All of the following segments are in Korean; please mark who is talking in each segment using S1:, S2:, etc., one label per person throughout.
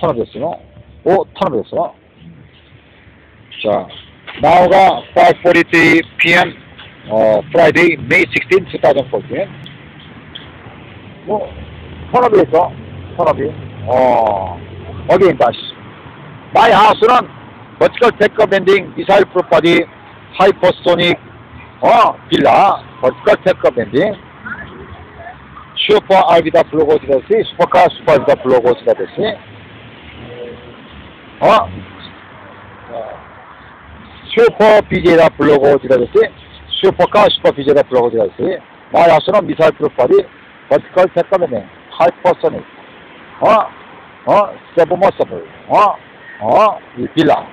S1: 턴업됐어요. 오, 턴업됐어. 자, now가 5:43 p.m. Friday, May 16, 2014. 뭐, 턴업이 있어. 턴업이. again 다시. My house는 vertical takeoff landing, missile proof body, hypersonic, 빌라, vertical takeoff landing, 슈퍼 알비다 블로고지다시, 슈퍼카 슈퍼알비다 블로고지다시, 슈퍼 비제다 블로고지다시, 슈퍼카 슈퍼 비제다 블로고지다시, My house는 missile proof body, vertical takeoff landing, hypersonic, 세브머서블, 이 빌라.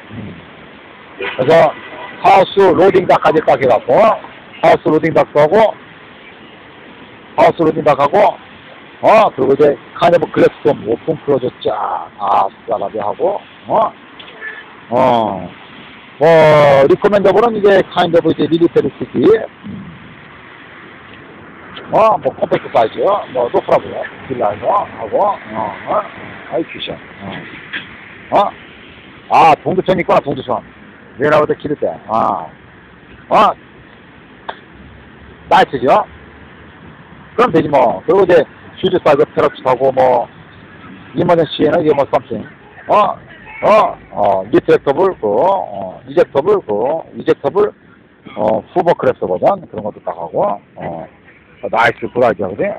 S1: 그래서 하우스 로딩 닥까지 딱 해갖고, 하우스 로딩 닥도 하고, 그리고 이제 카이브 글래스돔 오픈 클로저 쫙, 아싸라비 하고, 뭐, 리코멘더블은 이제 카이브 이제 리리테드 시티, 뭐, 컴팩트 사이즈, 뭐, 노프라고요. 빌라에서 하고, 아이, 퀴션. 동두천 있구나, 동두천. 왜라고도 기를 때. 나이트죠? 그럼 되지, 뭐. 그리고 이제, 휴즈 사이즈 패러치하고, 뭐, 이머전시에는 이게 뭐, 썸씽. 리트랙터블, 이젝터블, 후버 크래프트 버전, 그런 것도 딱 하고, 나이스 브라이트 하거든.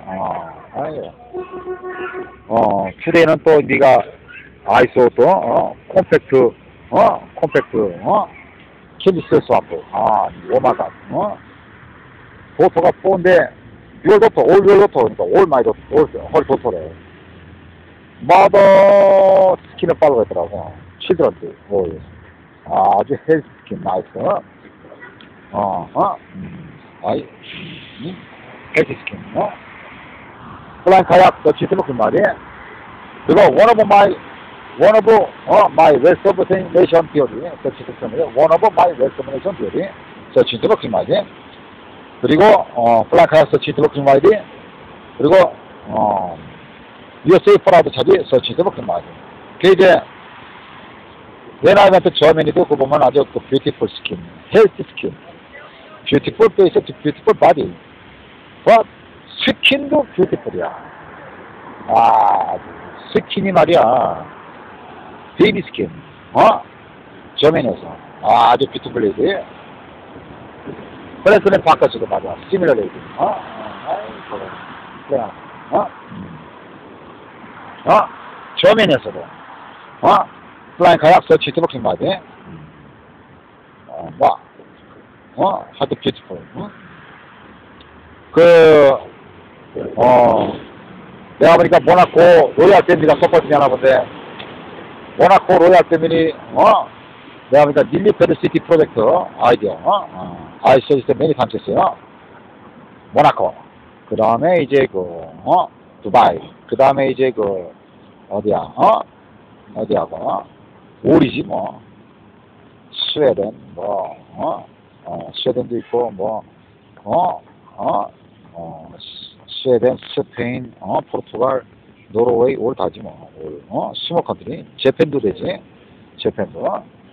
S1: 투데이는 또 네가 아이소 또 콤팩트 캔디스 스와프 오마다 도토가 또인데 올 도토 그러니까 올 마이 도토 홀 도토래. 마더 스킨을 빨고 했더라고. 칠드런트 아주 헬스 스킨 나이스. 아이 헬스 스킨 플라잉 카약 너 지트로 그 말이야. 그거 one of my reservation theory 서치 특성이에요. one of my reservation theory 서치 드럭킹 말이지. 그리고 플라잉 카약 서치 드럭킹 말이지. 그리고 USA 프라우드 차지 서치 드럭킹 말이지. 그 이제 when I went to Germany도 그 보면 아주 그 beautiful skin, healthy skin, beautiful face, beautiful body, but 스킨도 뷰티풀이야. 스킨이 말이야. 베이비 스킨. 저면에서. 아주 뷰티풀 레이디. 그래서 바꿔서도 말이야. 시밀러 레이디. 그래. 저면에서도. 플라잉 카약 서치 트로킹 말이야. 하도 뷰티풀. 내가 보니까 모나코 로얄 패밀리가 서포트냐나 본데, 모나코 로얄 패밀리, 내가 보니까 릴리페드 시티 프로젝트 아이디어, I suggest many times 했어요. 모나코. 그 다음에 이제 두바이. 그 다음에 이제 어디하고, 오리지 뭐. 스웨덴, 스웨덴도 있고, 스웨덴, 스페인, 포르투갈, 노르웨이, 올 다지 뭐. 스모 컨트리. 재팬도 되지. 재팬도.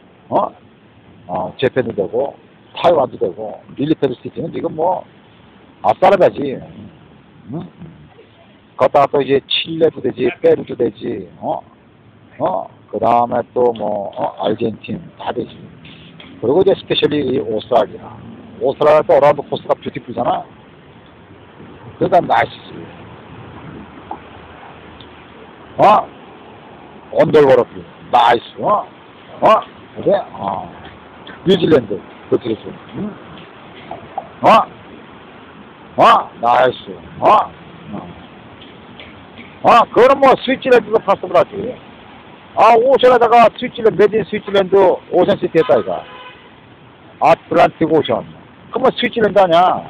S1: 재팬도 되고, 타이완도 되고, 릴리페드 시티는 지금 뭐, 아싸라가지. 걷다가 또 이제 칠레도 되지, 페루도 되지, 그 다음에 또 아르헨틴 다 되지. 그리고 이제 스페셜리 오스트랄리아. 오스트랄리아 또 어라운드 코스가 뷰티풀잖아. 그러니까 나이스. 언더워터 뷰. 나이스. 그래? 뉴질랜드. 그렇게 됐어. 나이스. 그거는 뭐 스위치랜드도 파스ብል 하지. 오션에다가 스위치랜드, 매진 스위치랜드 오션시티 했다, 이거. 아틀란틱 오션. 그러면 스위치랜드 아냐?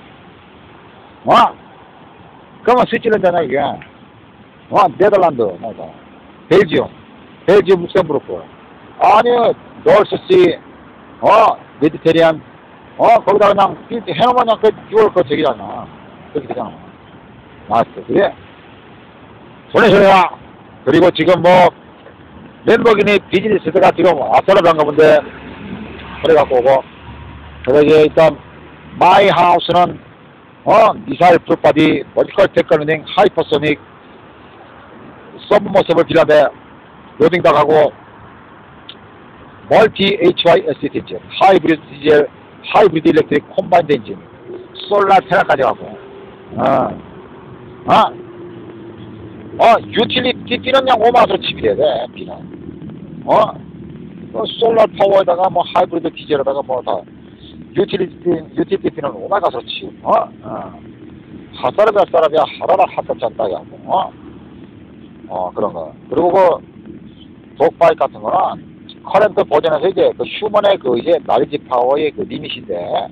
S1: 그러면 스위치랜드 아냐, 이게? 네덜란드, 맞아. 벨지움, 룩셈부르크. 아니, 노스시, 메디테리안, 거기다 그냥, 해놓으면 그냥 그 저기잖아. 그렇게 되잖아. 맞어, 그래? 손에 손해야. 그리고 지금 램보기니 비즈니스가 지금 아싸라단가 본데, 그래갖고 오고, 그러게 일단, 마이 하우스는, 미사일 풀바디, 버티컬 테크닉, 하이퍼소닉, 서브머서블 빌라데, 로딩다 가고, 멀티 HYST 엔진, 하이브리드 디젤, 하이브리드 일렉트릭 콤바인드 엔진, 솔라 테라까지 가고, 유틸리티 비는 그냥 5만원 치비돼야 돼, 비는. 솔라 파워에다가 뭐 하이브리드 디젤에다가 뭐 다, 유틸리티 비는 5만원 가서 치, 하사르베 사람이야, 하라라 하사 짠다야, 그런 거. 그리고 그, 독바이크 같은 거는, 커런트 버전에서 이제 그 휴먼의 그 이제 나리지 파워의 그 리밋인데,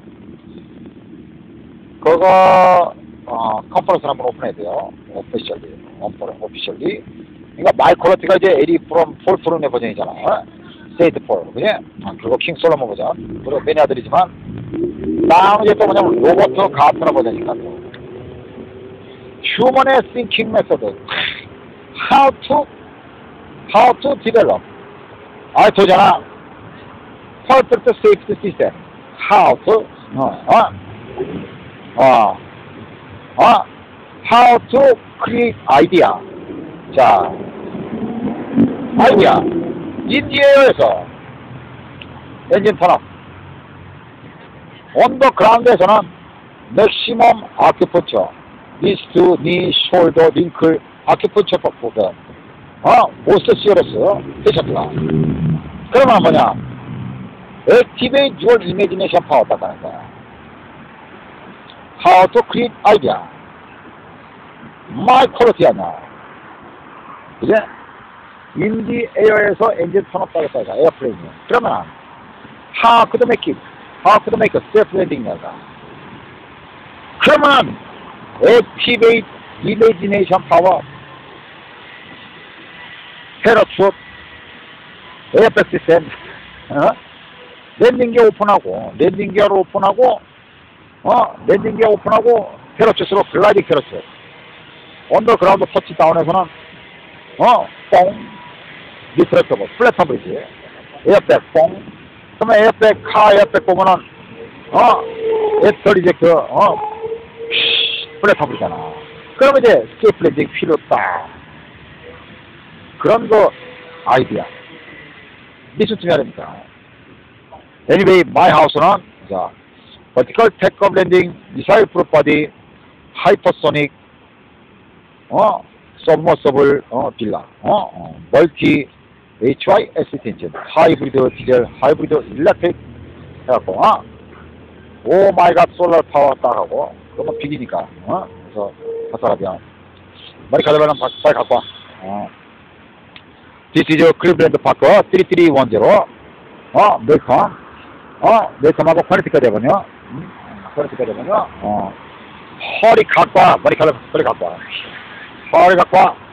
S1: 그거, 컨퍼런스를 한번 오픈해야 돼요. 오피셜리. 그러니까 마이크로티가 이제 80% 폴프룸의 버전이잖아. 스테이트 폴. 그지? 그리고 킹 솔로몬 버전. 그리고 매니아들이지만, 다음 이제 또 뭐냐면 로버트 가트너 버전이니까. 휴먼의 thinking method. How to develop. 저잖아. Perfect safety system. How to, how to create idea. 자, 아이디어. 인디에어에서 엔진 턴업. 언더그라운드에서는 맥시멈 아큐펀처. 리스트, 니, 숄더, 링클, 아큐펀처 법보다. 모스트 시어러스, 페셔트가. 그러면 뭐냐? Activate your imagination power 닦아는 거야. How to create idea. My quality야, 나. 그제? In the air에서 엔진 턴업 하겠다, 에어플레인이. 그러면, How could make it? How could make a safe landing, 내가. 그러면, Activate imagination power. 패러슛, 에어백 시스템, 랜딩기어 오픈하고, 패러슛으로 글라이딩 패러슛. 언더그라운드 터치다운에서는, 뽕, 리프렉터블, 플랫터블이지. 에어백, 뽕. 그러면 에어백, 카 에어백 보면은, 애털 이제 플랫터블이잖아. 그러면 이제, 세이프 랜딩 필요 없다. 그런 거 아이디어 미술쯤 해야 됩니까? Anyway, my house는 자 vertical take-off landing, missile proof body, hypersonic, submersible 빌라, multi HYST 엔진, 하이브리드 디젤, 하이브리드 일렉트릭 해갖고, 오 마이 갓 솔라 파워 딱하고, 그러면 빅이니까, 그래서 파사라비아 머리 가져가면 빨리 갖고 와. This is your Cleveland Parker 3310. 멜컴하고 퀄리티가 되거든요. 허리 갖고 와. 머리 갖고 와. 허리 갖고 와.